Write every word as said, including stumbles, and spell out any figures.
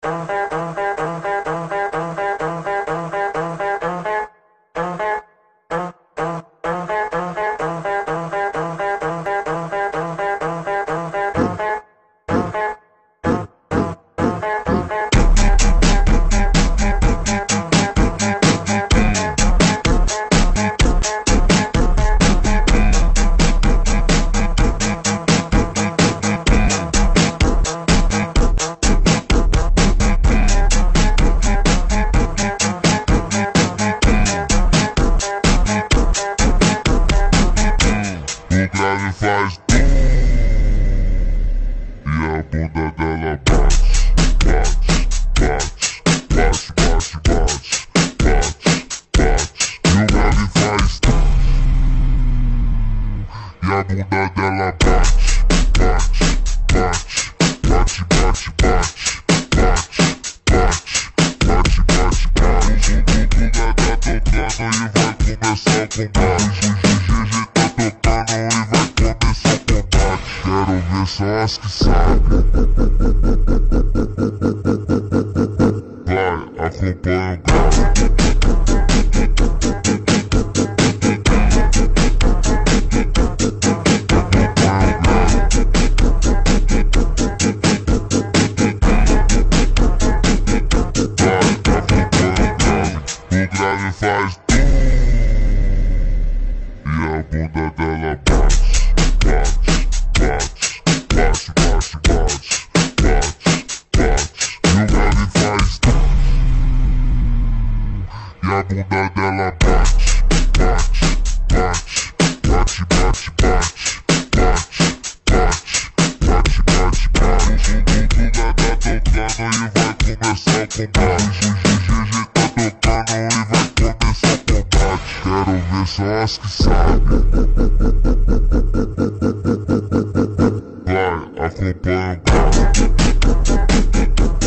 Faz bum, e a bunda dela bate, bate, bate, bate, bate, bate, bate, e o grave faz tum, e a bunda dela bate, bate, bate, bate, bate, bate, bate, bate, bate, bate, o bumbum tá tocando e vai começar o combate, o G G tá tocando e vai começar o combate, quero ver só as que sabem. Vai, acompanha o grave. Faz tum, e a bunda dela bate, bate, bate, bate, bate, bate, bate, e o grave faz tum, e a bunda dela bate, bate, bate, bate, bate, bate, bate, bate, bate, bate, o bumbum tá tocando e vai começar o combate, o G G tá tocando e vai começar o combate, quero ver só as que sabem. Vai, acompanha o grave.